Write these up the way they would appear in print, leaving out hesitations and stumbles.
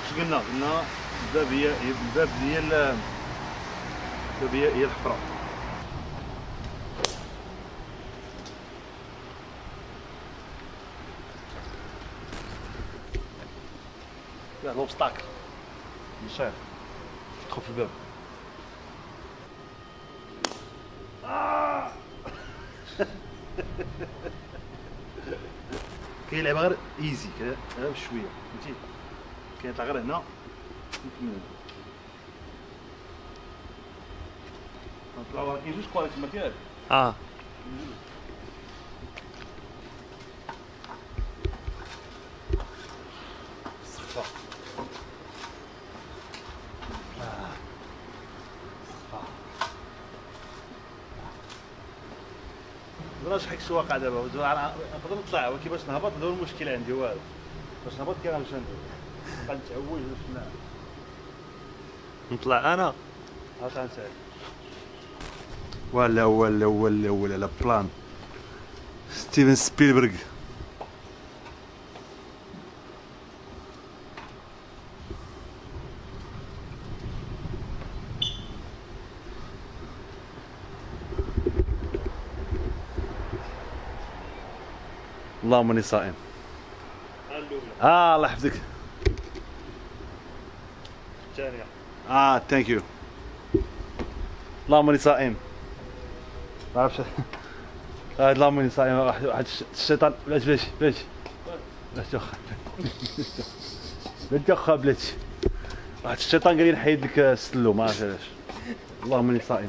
اش قلنا الباب هي الحفره. لا لوبستاكل مشايخ تدخل في الباب. كيلعب غير ايزي غير بشويه فهمتي، كيطلع غير هنا نكمل. نطلعو راه كاين جوج كواليتي ما كاين. صفا راه شحال السواقع دابا نقدر نطلع ولكن باش نهبط هذا هو المشكل عندي. والو باش نهبط كاين باش ندير نبقى نتعوج باش نطلع انا هاك غنسالي. ولا لا بلان ستيفن سبيلبرغ. اللهم اني صائم. الله يحفظك. الثانية ثانك يو. اللهم اني صائم. ما عرفتش اللهم اني صائم. واحد الشيطان بلاتي بلاتي واخا بلاتي واخا بلاتي. واحد الشيطان قال لي نحيد لك السلو ما عرفتش علاش. اللهم اني صائم.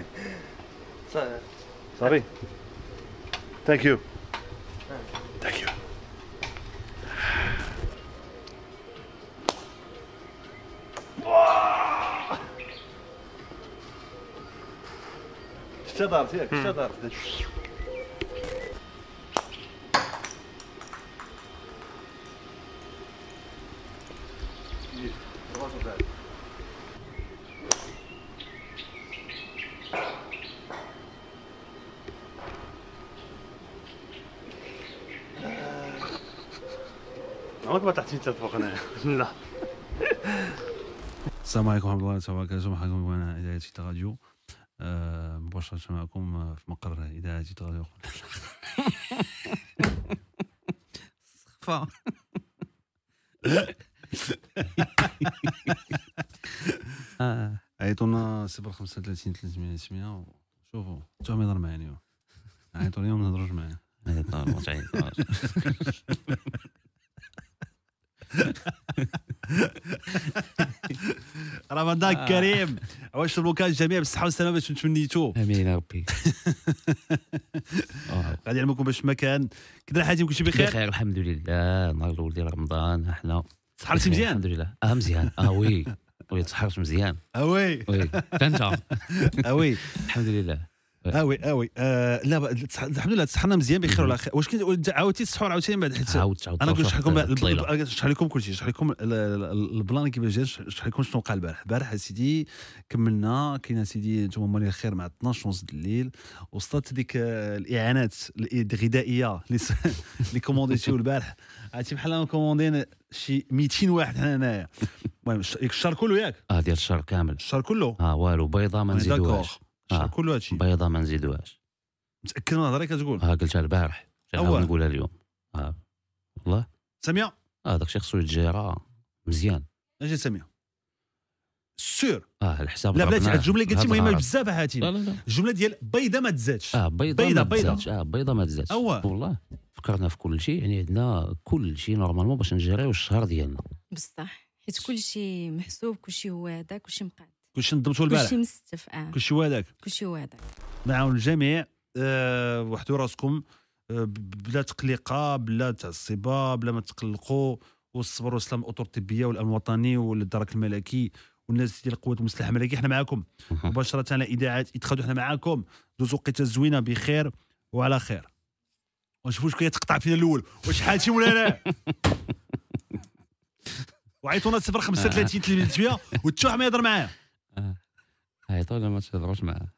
صافي ثانك يو ثانك يو. شتا دارت ياك شتا دارت. عمرك ما تحتي انت فوق هنايا؟ لا. السلام عليكم ورحمة الله وبركاته. مرحبا بكم معنا إذاعة تيتا راديو مباشرة معكم في مقر إذاعة تيتا راديو. صفا عيطونا 035 300 900. شوفوا توهم يهضر معايا. عيطوا اليوم ما نهضروش معايا. رمضان كريم. واش البكاء الجميع بالصحة والسلامة باش تمنيتو. امين يا ربي. غادي نعلمكم باش ما كان كي حالتكم كلشي بخير. بخير الحمد لله. النهار الاول ديال رمضان احنا تسحرتي مزيان الحمد لله. مزيان. وي تسحرت مزيان. وي انت. وي الحمد لله. وي لا الحمد لله تسحرنا مزيان بخير ولا خير. واش عاودتي السحور عاوتاني من بعد؟ حيت عاودت انا قلت شحال لكم كلشي شحال لكم البلان كيفاش جا شحال لكم شنو وقع البارح سيدي. كملنا كاين سيدي نتوما مالي الخير مع 12 ونص الليل وصلت ديك الاعانات الغذائيه اللي كومونديتيو البارح. عرفتي بحال كوموندين شي 200 واحد هنايا. المهم الشهر كله ياك ديال الشهر كامل. الشهر كله والو بيضه ما نزيدوهاش. الشهر كله هادشي بيضه ما نزيدوهاش. متاكد من هضرك كتقول؟ قلتها البارح نقولها اليوم. والله ساميه داكشي خصو يتجرى مزيان. اجي ساميه سور الحساب. لا بلاتي الجمله اللي قلتي مهمه بزاف هاتي. لا الجمله ديال بيضه ما تزادش. بيضه ما تزادش. والله فكرنا في كل شيء. يعني عندنا كل شيء نورمالمون باش نجريو الشهر ديالنا بصح حيت كل شيء محسوب كل شيء هو هذا كل شيء مقاد كلشي نضبطو البارح كل شيء مستف. كل شيء هو هذاك كل شيء هو هذاك. نعاون الجميع. وحدوا راسكم بلا تقليقه بلا تعصيبه بلا ما تقلقوا. والصبر والسلام الاطر الطبيه والامن الوطني والدرك الملكي والناس ديال القوات المسلحه الملكيه. حنا معاكم مباشره على اذاعه اتخاذ. حنا معاكم دوزوا وقيته زوينه بخير وعلى خير. ونشوفوا شكون يتقطع فينا الاول. واش حالتي مولانا؟ وعيطونا 035 300 والتوح ما يهضر معاه. عيطونا ما تهضروش معاه.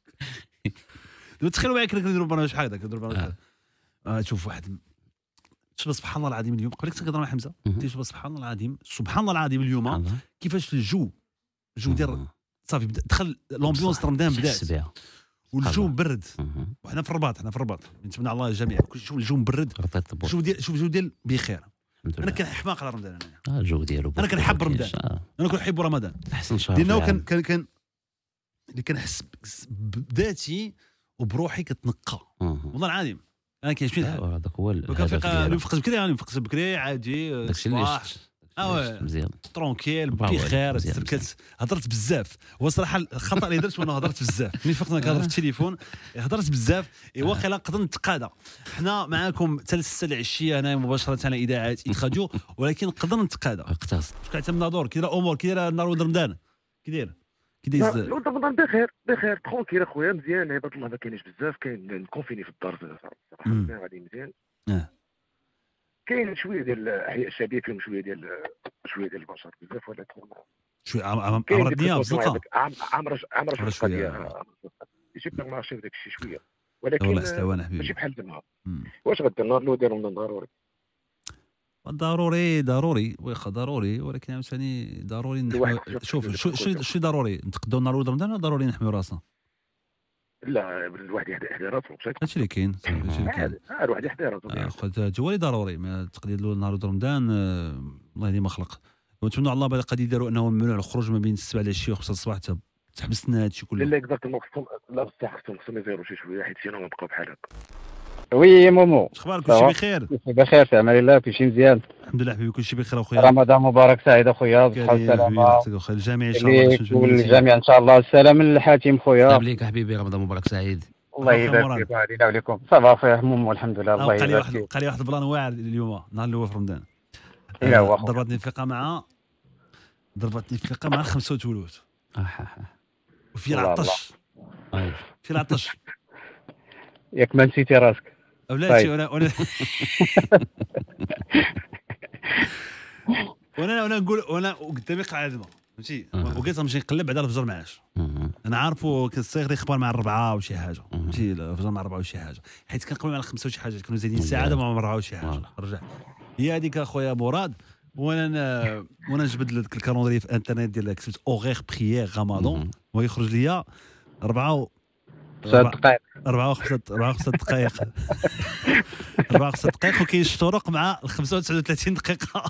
تخيلوا معايا كنا كنديروا برنامج بحال هكذا كنديروا برنامج. تشوف واحد شوف سبحان الله العظيم اليوم قبلك تنهضر مع حمزه شوف سبحان الله العظيم اليوم كيفاش الجو ديال صافي دخل لومبيونس رمضان بدات والجو برد وحنا في الرباط نتمنى الله الجميع شوف الجو مبرد شوف الجو ديال بخير انا كنحماق على رمضان الجو ديالو انا كنحب رمضان انا كنحب رمضان احسن شهر لانه كان اللي كنحس بذاتي وبروحي كتنقى والله العظيم انا كيعجبني هذاك هو نفقت بكري نفقت بكري عادي داكشي اللي مزيان ترونكيل بخير تركت هضرت بزاف هو صراحه الخطا اللي درت وانا هضرت بزاف ملي فقنا كنهضر في التليفون هضرت بزاف واقيلا نقدر نتقادى حنا معاكم حتى 6 العشيه هنا مباشره على اذاعه راديو ولكن نقدر نتقادى اقتصد واش كيعتمد دور كي داير امور كي داير نهار رمضان كي داير رمضان بخير ترونكيل اخويا مزيان عباد الله ما كاينش بزاف كاين كونفيني في الدار صراحه غادي مزيان كاين شويه ديال الاحياء الشعبيه فيهم شويه ديال البشر بزاف ولكن شويه عمر الدنيا بزنقه عمر شويه يجيب لك مارشي بداك الشيء شويه ولكن ماشي بحال دابا واش غدير نهار الاول ديال رمضان ضروري واخا ضروري ولكن عاوتاني ضروري شوف شو ضروري نتقداو نهار الاول رمضان ضروري نحميو راسنا لا الواحد يحدى راسو هادشي اللي كاين الواحد يحدى راسو اخويا هو اللي ضروري ما التقدير نهار رمضان الله يهدي ما خلق ونتمنوا على الله بعد قد يديروا انهم يمنعوا الخروج ما بين 7 العشيه و 5 الصباح حتى تحبس لنا هادشي كله لا اكزاكتومون لا بصح خصهم يزيروا شي شويه حيت سينو غنبقاو بحال هكا وي مومو اخبارك كلشي بخير بخير في امان الله كلشي مزيان الحمد لله حبيبي كلشي بخير اخويا رمضان مبارك سعيد اخويا بصحه والسلامه الجميع ان شاء الله والجميع ان شاء الله السلام الحاتم خويا عليك حبيبي رمضان مبارك سعيد الله يبارك فيك علينا وعليكم صافا فيه مومو الحمد لله الله يبارك فيك قال لي واحد البلان واعر اليوم النهار الاول في رمضان ضربتني الفقه مع 5 تولوت وفي العطش ياك ما نسيتي راسك بلاتي وانا نقول وانا قدامي قاعده فهمتي وقيت نمشي نقلب بعد الفجر معاش انا عارفو كنصيغ خبر مع 4 وشي حاجه فهمتي الفجر مع 4 وشي حاجه حيت كنقلب على 5 وشي حاجه كانوا زايدين ساعه مع 4 وشي حاجه رجع هي هذيك اخويا مراد وانا نجبد لك الكالندري في الانترنت ديال كتبت اوغيغ بريير رمضان ويخرج ليا 4 دقائق 4 5 دقائق 4 5 دقائق وكاين الشروق مع 35 دقيقة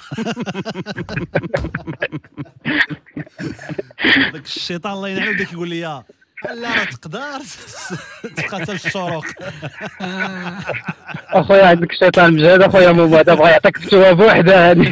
داك الشيطان الله ينعم بدا كيقول لي لا راه تقدر تبقى حتى الشروق اخويا عندك الشيطان مجهد اخويا مومو هذا بغا يعطيك فتوى بوحده هذه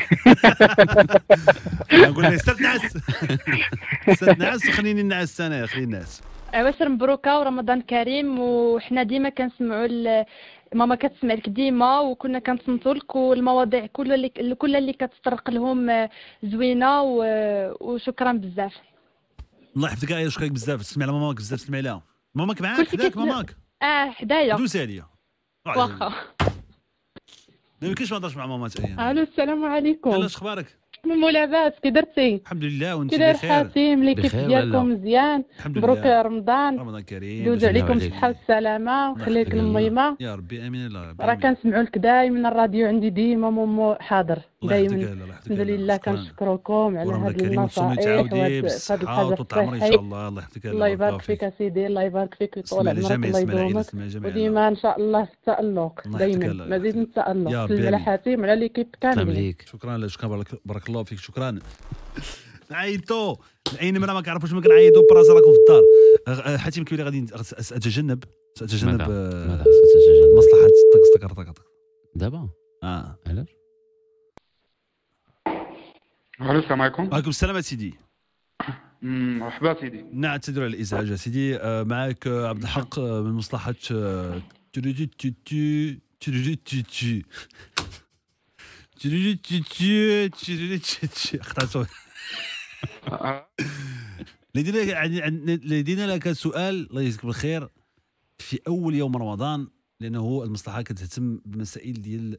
نقول ليه سير نعس وخليني نعس انا خليني نعس عواشر مبروكه ورمضان كريم وحنا ديما كنسمعوا ماما كتسمع لك ديما وكنا كنصنتوا لك والمواضيع كل اللي كتطرق لهم زوينه وشكرا بزاف الله يحفظك يا شكرا بزاف تسمع على ماماك بزاف تسمع لها ماماك معاك حداك ماماك حدايا دوز عليا واخا ما يمكنش ما نهضرش مع ماما تاعي الو السلام عليكم لاش اخبارك مو لاباس كي درتي الحمد لله وانت بخير كي حاتم ليكيب ديالكم مزيان مبروك يا رمضان كريم دوز عليكم بالصحه والسلامه وخليك الميمه يا ربي امين الله راه كنسمعوا لك دائما الراديو عندي ديما مومو حاضر دائما الحمد لله كنشكركم على هذه النصائح وهذه الحاجه الصحيه ان شاء الله الله يحفظك الله يبارك فيك اسيدي الله يبارك فيك ويطول عمرك الله يدومك وديما ان شاء الله في التالق دائما مزيد من التالق سلم على حاتم على ليكيب كامل شكرا بارك الله فيك شكرا عيطوا اي نمره ما كنعرفوش ما كنعيطوا براس راكم في الدار حاتم كيف غادي اتجنب مصلحه طق دابا علاش الو السلام عليكم. وعليكم السلام سيدي. مرحبا سيدي. نعتذر على الازعاج سيدي. معك عبد الحق من مصلحه اخترت لدينا لك سؤال الله يجزيك بالخير في اول يوم رمضان لانه المصلحه كتهتم بمسائل ديال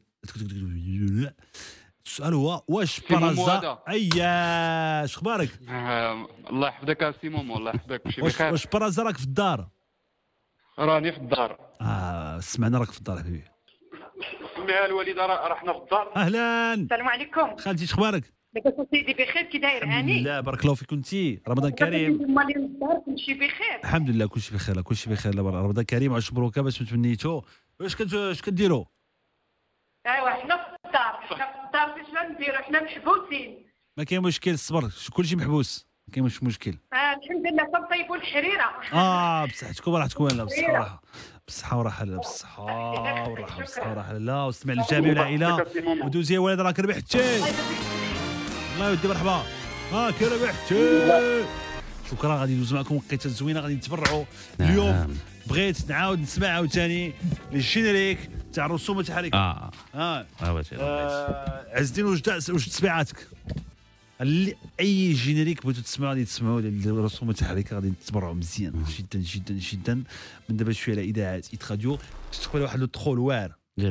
السؤال هو واش برازا اياش اخبارك؟ الله يحفظك سي مومو الله يحفظك كلشي بخير. واش برازا راك في الدار؟ راني في الدار. سمعنا راك في الدار حبيبي. امي الوالده راه حنا في الدار. اهلا السلام عليكم خالتي، شخبارك؟ لاباس سيدي بخير، كي داير هاني؟ لا بارك الله فيك. كنتي رمضان كريم؟ مالين الدار كلشي بخير الحمد لله كلشي بخير، كلشي بخير. رمضان كريم، عاش مبروك باش تمنيتو. واش كديروا؟ ايوا حنا في الدار، فاش غنديروا؟ حنا محبوسين. ما كاين مشكل، الصبر، كلشي محبوس، ما كاين مشكل. الحمد لله كنطيبوا الحريره. بصحتكم وراحتكم. لا بالصحه وراحه، بالصحه وراحه، لا بالصحه وراحه، بالصحه وراحه. لا واستمع للجميع والعائله ودوزي يا ولد، راك ربحتي. الله يودي مرحبا، كي ربحتي. شكرا. غادي ندوز معكم وقيته زوينه، غادي نتبرعوا اليوم. بغيت نعاود نسمع عاوتاني الجينيريك تاع الرسوم المتحركه. عز الدين، واش تسبيعاتك؟ اي جينيريك بغيتو تسمعوا غادي تسمعوا الرسوم المتحركه، غادي نتبرعوا مزيان جدا جدا جدا من دابا شويه على اذاعه ايت راديو. تقبل واحد لو ترول واعر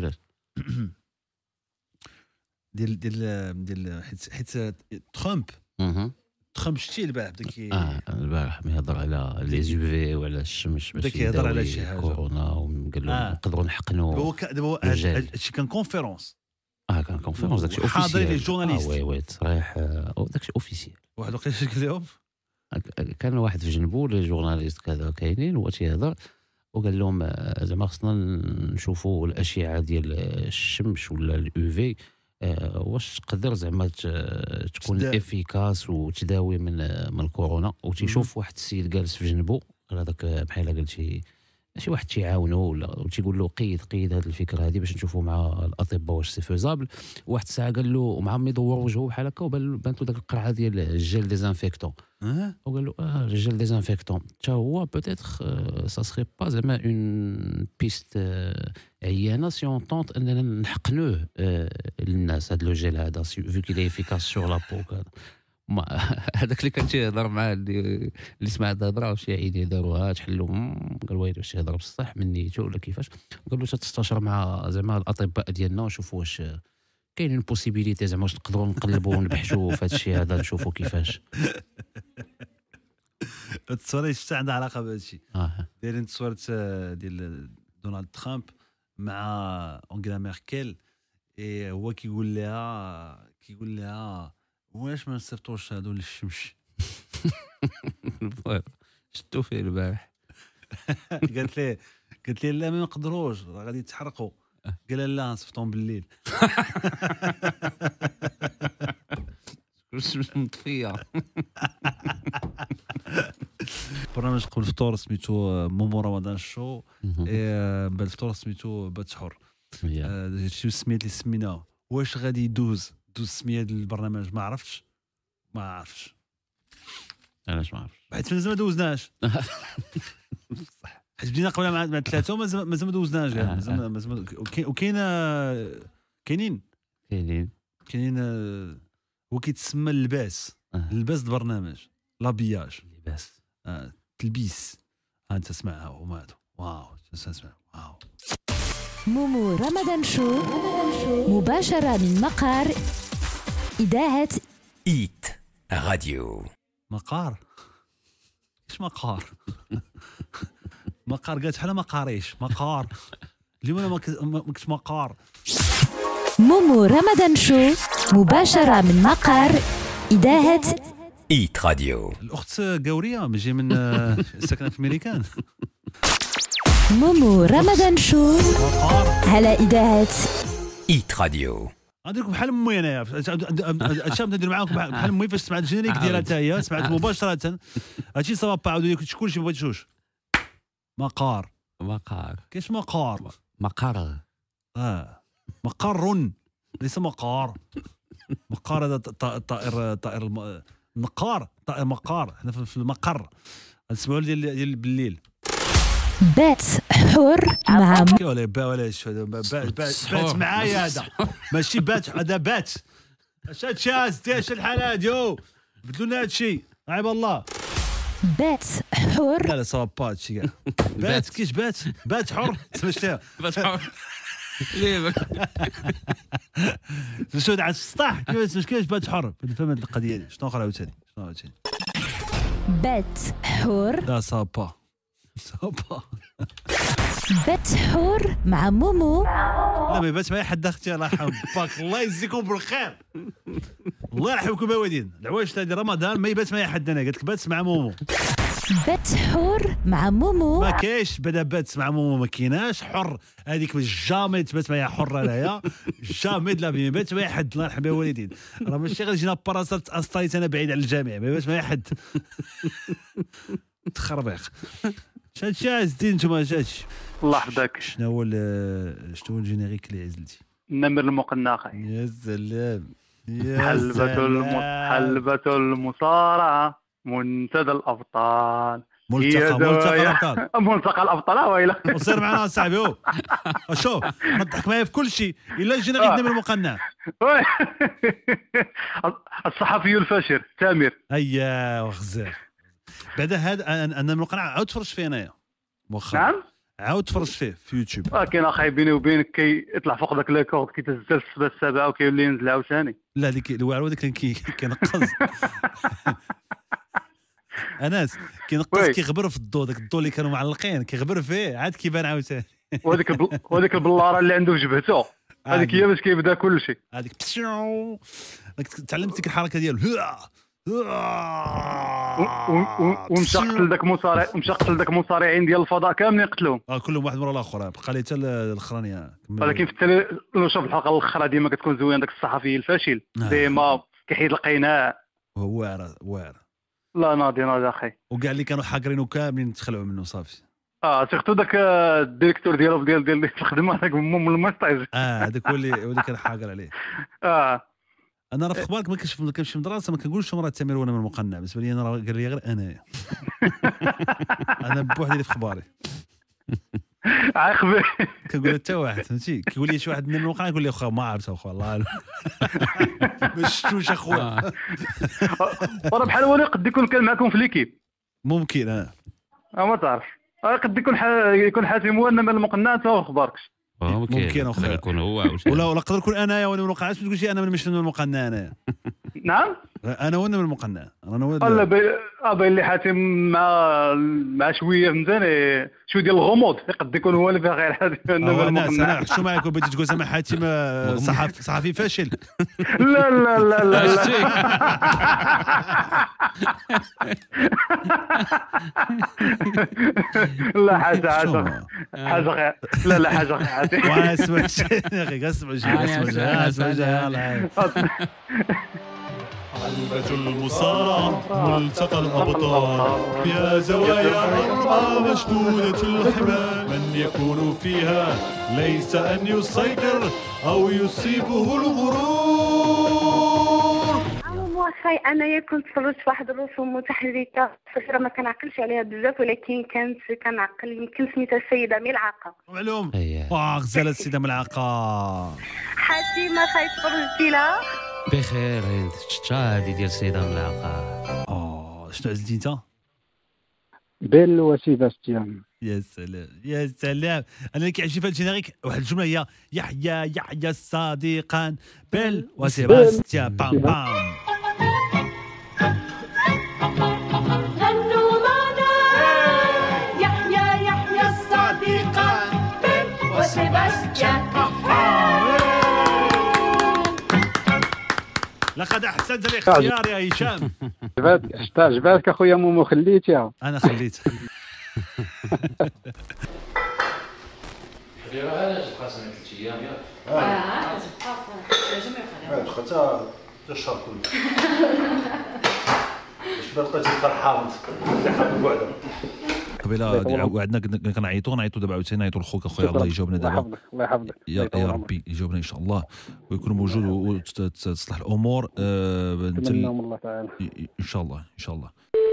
ديال حيت ترامب شتي البارح بدا البارح يهضر على لي زوفي وعلى الشمس، بدا كيهضر على شي حاجه كورونا، وقال لهم نقدروا نحقنوا. دابا هادشي كان كونفيرونس، كان كونفيرونس، داكشي اوفيسيال. حاضرين لي جورناليست. وي صريح، داكشي اوفيسيال. واحد وقيلا قال لهم، كان واحد في جنبو لي جورناليست كذا كاينين، هو تيهضر وقال لهم زعما خصنا نشوفوا الاشعه ديال الشمس ولا اليو في، واش تقدر زعما تكون افيكاس وتداوي من الكورونا. وتيشوف واحد السيد جالس في جنبو، هذاك بحال قال شي واحد تيعاونو ولا تيقول له قيد هذه الفكره هذه باش نشوفوا مع الاطباء واش سي فيزابل. واحد الساعه قال له مع ما يدور وجهه بحال هكا، وبانت له داك القرعه ديال الجيل ديزانفيكتون. وقال له الجيل ديزانفيكتون حتى هو بوتيتر سا سري با زعما اون بيست عيانه سي اون طونت اننا نحقنوه للناس. هذا لو جيل هذا فيو كي افيكاس سور لا بو كذا. هذاك اللي كان تيهضر مع اللي سمع الهضره واش يا عيني داروها تحلوا. قال ويلي واش يهضر بصح من نيته ولا كيفاش. قال له تستشر مع زعما الاطباء ديالنا ونشوفوا واش كاينين بوسيبيليتي زعما واش نقدروا نقلبوا ونبحثوا في هذا الشيء هذا نشوفوا كيفاش. التصويره شفت عندها علاقه بهذا الشيء. دايرين تصويره ديال دونالد ترامب مع أنجيلا ميركل، هو كيقول لها واش ما نصيفطوش هادو للشمس. شفتو فيه البارح. قالت لي لا ما نقدروش راه غادي يتحرقوا. قال لا نصيفطهم بالليل. الشمس مطفيه. برنامج قبل الفطور سميتو مومو رمضان شو، بعد الفطور سميتو بات حر. شي السميات اللي سميناه. واش غادي يدوز السميه ديال البرنامج؟ ما عرفتش علاش ما عرفتش، حيت مازال ما دوزناش. حيت بدينا قبل مع ثلاثه ومازال ما دوزناش. كاينين هو كيتسمى اللباس. اللباس البرنامج لابياج، لباس تلبيس. انت اسمعها هما هادو. واو تسمع. واو مومو رمضان شو مباشرة من مقر إذاعة إيت راديو. مقار؟ ايش مقار؟ مقار قالت حنا ما قاريش. مقار اليوم انا ما كنتش مقار. مومو رمضان شو مباشرة من مقر إذاعة إيت راديو. الأخت قورية جاي من ساكنة في أمريكان. مومو رمضان شو على إذاعة إيت راديو. عندكم بحال امي انايا هادشي ندير معاكم بحال امي فاش سمعت الجينيريك ديالها حتى هي سمعت مباشره. هادشي صافا عاودوا لي شكون ما بغيتوش. مقار كاش مقار مقر مقر ليس مقار. مقار هذا طائر النقار. طائر مقار حنا في المقر نسمعوا ديال بالليل. بات حر مع ولا بات معايا. هذا ماشي بات، هذا بات. اش الحال هادو بدلوا لنا هادشي عيب الله. بات حر لا صافا هادشي كاع. بات كيش بات حر سمعتها. بات حر ليه شنو على السطح كيفاش بات حر فهم هاد القضيه دي. شنو اخرى عاوتاني بات حر. لا صافا بات حر مع مومو لا ما يبات معايا حد اختي الله يحفظك الله يجزيكم بالخير الله يرحمكم الوالدين العوايج تاع رمضان ما يبات معايا حد انا قلت لك بات مع مومو بات حر مع مومو ما كاينش بدا بات مع مومو ما كايناش حر هذيك جامي تبات معايا حر انايا جامي لا ما يبات معايا حد الله يرحم الوالدين راه ماشي غير جينا باراسات اصطايت انا بعيد على الجامع ما يبات معايا حد تخربيق هادشي عزتي نتوما هادشي الله يحفظك. شنو هو الجينيريك اللي عزلتي؟ النمر المقنع خي. يا سلام يا حلبة المصارعة منتدى الأبطال ملتقى الأبطال ويلا وصير معنا اصاحبي شوف نضحك معايا في كل شيء الا جينا النمر المقنع الصحفي الفاشر تامر اييه وخزاف بعدا هذا انا المقنع عاود تفرج فيه انايا مؤخرا نعم عاود تفرج فيه في يوتيوب كاين اخاي بيني وبينك كيطلع فوق ذاك لاكورد كيتهز السبعه وكيولي ينزل عاوتاني لا ديك الواعر هذاك كينقص اناس كينقص كيغبر في الضو داك الضو اللي كانوا معلقين كيغبر فيه عاد كيبان عاوتاني وهذيك البلاره اللي عنده في جبهته هذيك هي باش كيبدا كل شيء هذيك تعلمت ديك الحركه ديال ومشى قتل ذاك المصارعين ديال الفضاء كاملين قتلوهم كلهم واحد ورا الاخر بقى لي حتى الاخرانيه ولكن في شوف الحلقه الاخرى ديما كتكون زوين داك الصحفي الفاشل ديما كيحيد القناع وهو واعر لا ناضي اخي وكاع اللي كانوا حاقرينه كاملين تخلعوا منه صافي سيرتو داك الديريكتور ديالو ديال الخدمه هذاك من المستاج هذاك هو اللي كان حاقر عليه انا راه في اخبارك ما كنمشي في مدرسه ما كنقولش مرات تامر وانا من المقنع بالنسبه لي انا راه قال لي غير انايا انا بوحدي اللي في اخباري عاقبه كنقول حتى واحد فهمتي كيقول لي شي واحد من المقنع يقول لي واخا ما عرفت واخا الله اعلم ما شفتوش اخويا وراه بحال هو قد يكون كان معكم في ليكيب ممكن ما تعرف قد يكون حاتم هو انما المقنع انت ما اخباركش ممكن يكون هو ولا قدر نكون انايا وانا من المقنع ما تقولش انا مش من المقنع انايا نعم انا وانا من المقنع لا باين لي حاتم مع شويه فهمتني شويه ديال الغموض يقد يكون هو اللي فيها غير حاتم انا حشو معاك وبغيتي تقول زعما حاتم صحفي فاشل لا لا لا لا لا حاجه لا حاجه حاتم وانا اسمع شي يا اخي اسمع حلبة المصارعة ملتقى الأبطال فيها زوايا أربعة مشدودة الحبال من يكون فيها ليس أن يسيطر أو يصيبه الغرور. واخاي انايا كنت تفرجت واحد الرسوم متحركه صغيره ما كنعقلش عليها بزاف ولكن كانت كنعقل يمكن سميتها السيده ملعقه معلوم غزاله السيده ملعقه حاتمه خاي تفرجتي لها بخير شتا هذه ديال السيده ملعقه شنو عزلتي انت بيل وسيباستيان يا سلام يا سلام انا اللي كيعجبني في الجينيريك واحد الجمله هي يحيى الصديقان بيل وسيباستيان بام بام غنوا معنا يحيى الصديقان بيل وسيباستيان لقد احسنت الاختيار يا هشام عجباتك اخويا مومو خليتيها انا خليت ديرها تبقى سنه 3 ايام ياك حتى الشهر كله باش ما بقيتش فرحان بعدا قبيله وعدنا كنعيطوا دابا عاوتاني نعيطوا لخوك اخويا الله يجاوبنا دابا الله يحفظك يا ربي يجاوبنا ان شاء الله ويكون موجود وتصلح الامور نتمنى الله تعالى ان شاء الله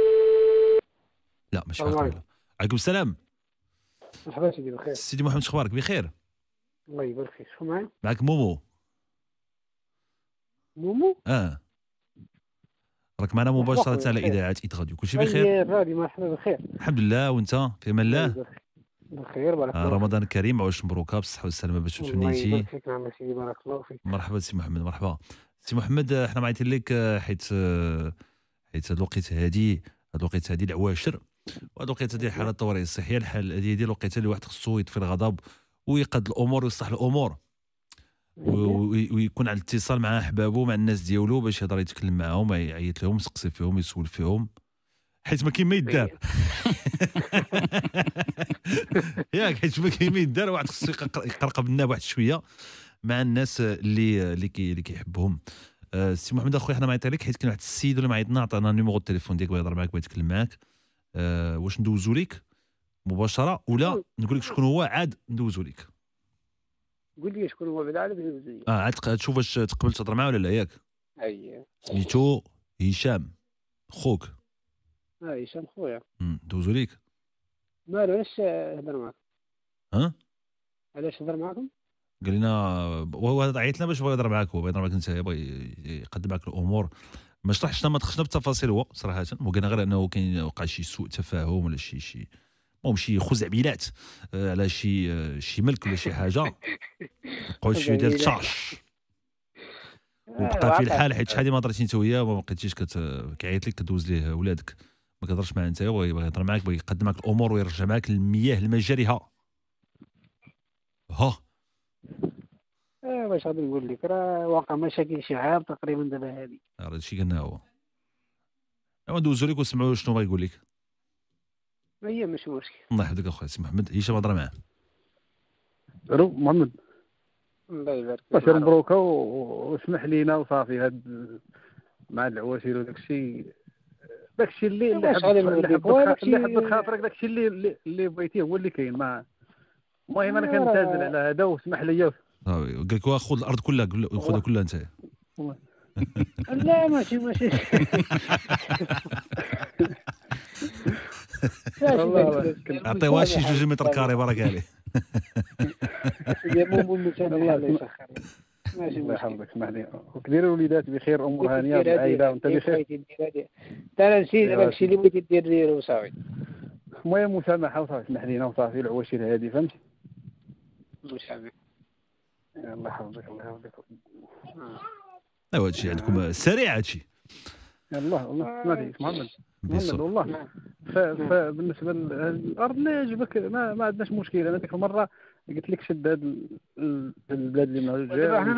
لا ماشي قبيله عليكم السلام مرحبا سيدي بخير سيدي محمد شخبارك بخير الله يبارك فيك شكون معايا معك مومو راك معنا مباشرة على إذاعة إيت راديو كلشي بخير؟ راديو مرحبا بخير الحمد لله وأنت في أمان الله؟ بخير بارك الله رمضان كريم عواش مبروكة بالصحة والسلامة باش تمنيتي الله يبارك فيك نعم سيدي بارك الله فيك مرحبا سي محمد مرحبا سي محمد حنا معيطين لك حيت هاد الوقيته هادي العواشر وهاد الوقيته ديال حالة الطوارئ الصحية الحال هذه ديال الوقيته اللي واحد خصو يطفي الغضب ويقاد الأمور ويصلح الأمور ويكون على الاتصال مع احبابه مع الناس ديالو باش يهضر يتكلم معاهم يعيط لهم يسقسي فيهم يسول فيهم حيت ما كاين ما يدار ياك حيت ما كاين ما يدار واحد خصو يقرقب لنا واحد شويه مع الناس اللي كيحبهم. سي محمد اخويا حنا معيط عليك حيت كاين واحد السيد اللي معيطنا عطانا نيميرو التليفون ديالك بغا يهضر معاك بغا يتكلم معاك. واش ندوزو ليك مباشره ولا نقول لك شكون هو عاد ندوزو ليك؟ قول لي شكون هو بعدا على بزوز. عاد تشوف واش تقبل تهضر معاه ولا لا ياك؟ اييه سميتو هشام خوك. هشام خويا. دوزو ليك. مالو علاش هضر معاك؟ علاش هضر معاكم؟ قال لنا وهو عيط لنا باش بغا يهضر معاك، هو بغا يهضر معاك انت، بغا يقدم معاك الامور. ما شرحش ما دخلنا بالتفاصيل هو صراحه، وقلنا غير انه كاين وقع شي سوء تفاهم ولا شي المهم شي خزعبيلات على شي ملك ولا شي حاجه بقاو شويه ديال التشاش وبقى في الحال حيت شحال ما هضرتي انت وياه وما بقيتيش كيعيط لك كدوز ليه ولادك ما كيهضرش معاه انت، بغا يهضر معاك بغا يقدم معاك الامور ويرجع معاك المياه لمجاريها. واش غادي نقول لك، راه واقع مشاكل شي عام تقريبا دابا هذه. هذا الشيء قلنا هو. ايوا ندوزو لك ونسمعوا شنو بغا يقول لك. هي ماشي مشكل. الله يحفظك اخويا سي محمد. هشام هضر معاه. الو محمد. الله يبارك فيك. باشا مبروكه واسمح لينا وصافي هاد مع العواشر وداك الشيء اللي حبت خاطرك داك الشيء اللي بغيتيه هو اللي كاين. ما المهم انا كنتنازل على هذا واسمح لي. قال لك خذ الارض كلها خذها كلها انت. لا ماشي والله عطيوها شي 2 متر كاري بارك عليه. يا مومو المثال الله يسخر. ماشي الله يحفظك اسمح لي وكدير الوليدات بخير امور هانيه بالعائله وانت بخير. انا نسيت داكشي اللي بغيتي دير وصافي. المهم مسامحه وصافي اسمح لينا وصافي العواشر هذه فهمتي. مسامح الله يحفظك الله يحفظك. ايوا هادشي عندكم سريع هادشي. الله سمعتي محمد والله فبالنسبه للارض اللي يعجبك ما عندناش مشكل. انا ديك المره قلت لك شد هاد البلاد اللي من جا انا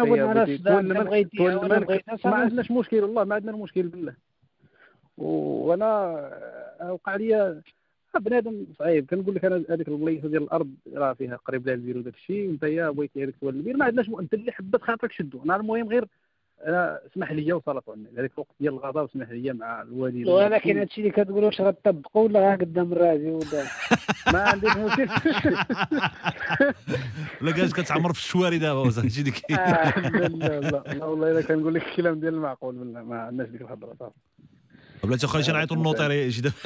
ما عندناش مشكل والله ما عندنا المشكل بالله. وانا وقع لي بنادم صعيب كنقول لك انا هذيك البليصه ديال الارض راه فيها قريب لها البير وداك الشيء وانت بغيتي هذيك تولي البير ما عندناش انت اللي حبت خاطرك شدو. انا المهم غير انا اسمح لي وصلت عنا هذاك الوقت ديال الغضب اسمح لي مع الوالد. ولكن هادشي اللي كتقولوا واش غتطبقوا ولا قدام الراديو ولا ما عنديش مشكل. لا كاش كتعمر في الشوارع دابا هادشي اللي كاين. لا والله الا كنقول لك الكلام ديال المعقول بالله ما عندناش ديك الهضره صافي. بلاتي اخويا نعيطوا للنوطير يجي دابا.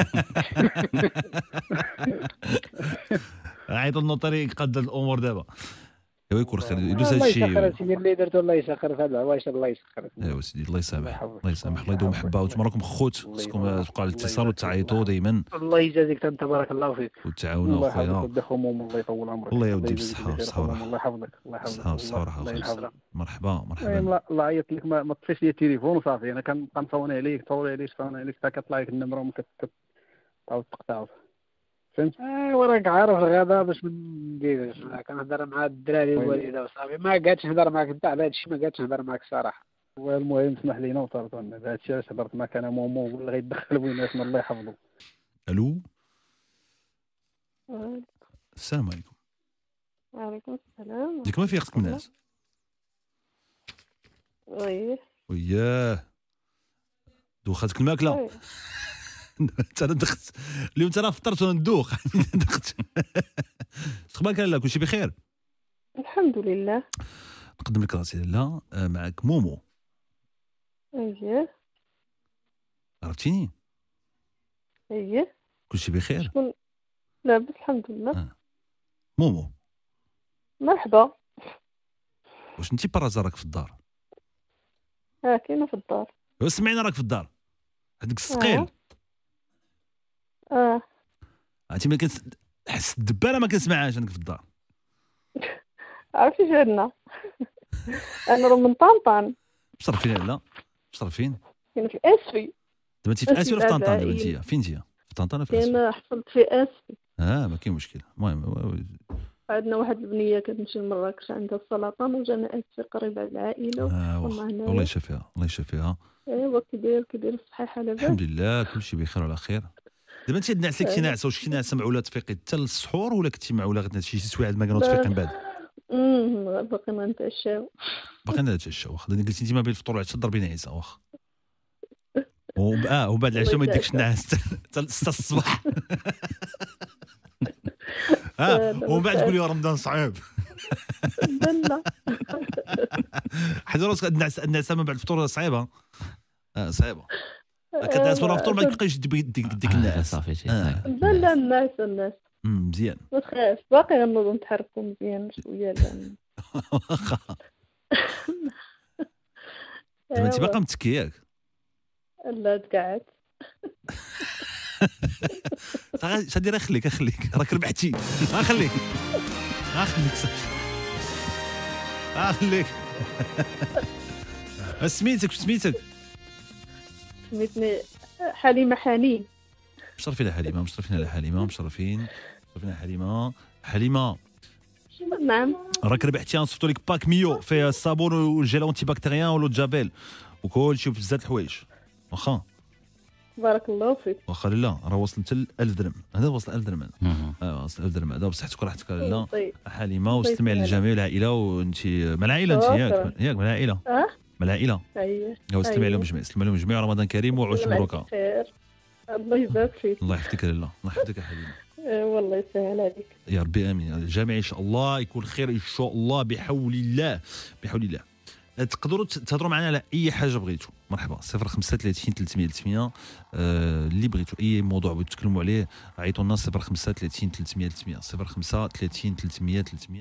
عيطوا للنوطير يقدر الامور دابا. ايوا يكون خير يدوز هادشي. الله يسخر سيدي اللي درتو الله يسخر هذا العوايش الله يسخر. ايوا سيدي الله يسامح الله يدوم محبه وانتم راكم خوت خصكم تبقاو على الاتصال وتعيطوا دايما. الله يجازيك انت بارك الله فيك وتعاونوا اخويا. الله يطول عمرك. الله يودي بالصحه والصحه. الله يحفظك الله يحفظك. مرحبا الله عيط لك ما طفيش لي التليفون وصافي انا كنبقى نصوني عليك حتى كطلع لك النمره وما تعاود تقطعوا فهمت. وراك عارف الغابه باش ما نديرش كنهضر مع الدراري والوالده وصافي ما قعدتش نهضر معاك انت على هادشي ما قعدتش نهضر معاك الصراحه. والمهم اسمح لينا وصلت لنا هذا الشيء علاش هضرت معك انا مومو ولا غيدخل بيناتنا الله يحفظه. الو السلام عليكم. وعليكم السلام. ديك ما في خصك الناس. وياه دوختك الماكله. انا دخت اليوم انا فطرت وانا ندوخ. دخت شخبارك لاله كلشي بخير؟ الحمد لله. نقدم لك راسي لاله معك مومو. اييه عرفتيني؟ اييه كلشي بخير؟ لاباس الحمد لله. مومو مرحبا. واش انتي برازا راك في الدار؟ كاينه في الدار. سمعينا راك في الدار هذيك الثقيل. عرفتي ما حس الدبانه ما كنسمعهاش انا في الدار. عرفتي شنو انا راه من طنطان. بصرفين لا بصرفين كاين في اسفي. دابا انت في اسفي ولا في طنطان؟ دابا انت فين انت؟ في طنطان ولا في اسفي؟ كاين حصلت في اسفي. ما كاين مشكل. المهم عندنا واحد البنيه كتمشي لمراكش عندها السرطان وجانا اسفي قريب على العائله الله يشافيها الله يشافيها. ايوا كيدير الصحيحه لاباس الحمد لله كلشي بخير وعلى خير. دابا انت نعس لك شي نعسه واش شي نعسه معوله تفيقي حتى للسحور ولا كنتي معوله غير شي سوايع ما كانوا تفيقي من بعد؟ باقي ما نتعشاو باقي نتعشاو واخا قلتي انت ما بين الفطور والعشاء ضربي نعيسه واخا وبعد العشاء ما يديكش النعاس حتى 6 الصباح. ومن بعد تقول لي رمضان صعيب. لا حيت راسك النعسه من بعد الفطور صعيبه. صعيبه كتنعس ورا الفطور ما يبقاش ديك النعاس صافي. لا الناس مزيان ما تخافش باقي غنوضو نتحركوا مزيان شويه. واخا دابا انت باقا متكي ياك؟ لا تقعدت. شادي خليك راك ربحتي. خليك صافي خليك. سميتك سميتني حليمه حنين. مشرفين على حليمه. نعم راك ربحتي نصيفطو لك باك ميو فيه الصابون والجيل انتي بكتيريان ولو جافيل وكلشي بزاف الحوايج. واخا بارك الله فيك. واخا لا راه وصل حتى 1000 درهم. هذا وصل 1000 درهم. وصل 1000 درهم هذا بصحتك وراحتك لا حليمه. وسلمي على الجميع والعائله وانت مع العائله انت ياك مع العائله. مع العائله وسلمي عليهم جميع. رمضان كريم وعوش مبروكه. الله يبارك فيك. الله يحفظك لاله. الله يحفظك يا حليمه. والله يسهل عليك يا ربي امين. الجميع ان شاء الله يكون خير ان شاء الله بحول الله. تقدروا تهضروا معنا على اي حاجه بغيتوا. مرحبا 035 300 اللي بغيتوا اي موضوع بغيتوا تتكلموا عليه عيطوا لنا 035 300 035 300